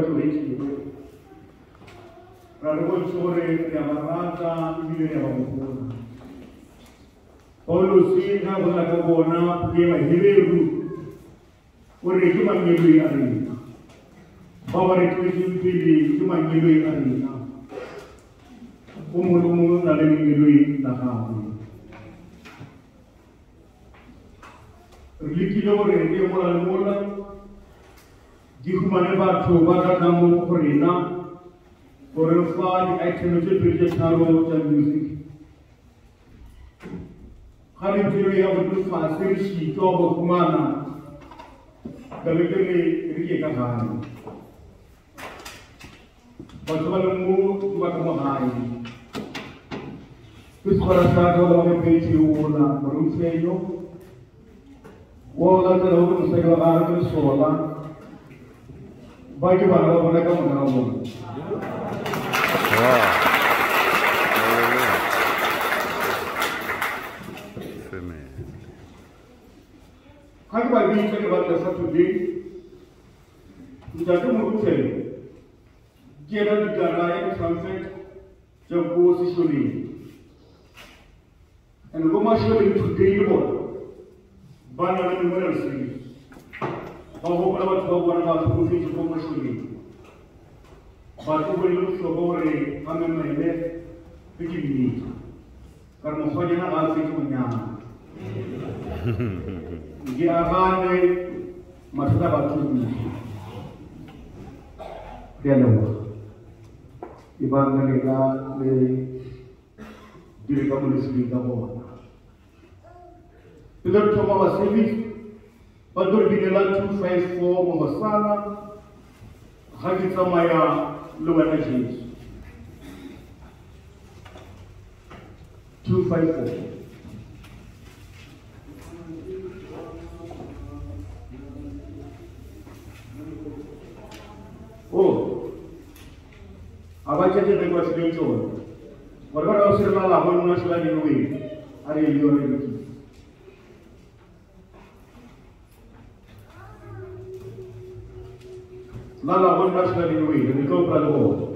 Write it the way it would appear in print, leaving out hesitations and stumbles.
tu isi Rado sore ya marata ibile ya mkuna Paulo sina wala kabona kema hireru ore kuma ngelu ari Bawari tuisin pili kuma ngelu ari umulu na le ngelu na hapo Likilo re dia mola Jihumane ba to ba ka mo korina Korefa di item je project haro ta music Hari jiro ya betul fasir shi to ba kumana Galekele riye ka hani Bajwal mu ba ka mahai Kus parasa do la me pechi wala marum seyo Wala ta lo ko sai ba ka sola Bagi bala bala ka mo na mo How do I think about the Saturday? The Motel, Gerald Garai, Sunset, Jampo Sishuli, and Roma showing to Gaylord, Banner and Mercy. How about one of the movie to Commercially? But we look for a Amen left, picking me. Karmofajana Alfit Giavane Mataba Tubi Dialog Ibanganega the Communist Gabon. The Dr. Mama Civic, Padur Binela 254 Momasana, Hagitamaya low energies 254. Oh, abaca de negociação. Agora você vai lá, vamos nós lá de novo. Aí ele olha aqui. Lá vamos nós lá de novo. Ele compra logo.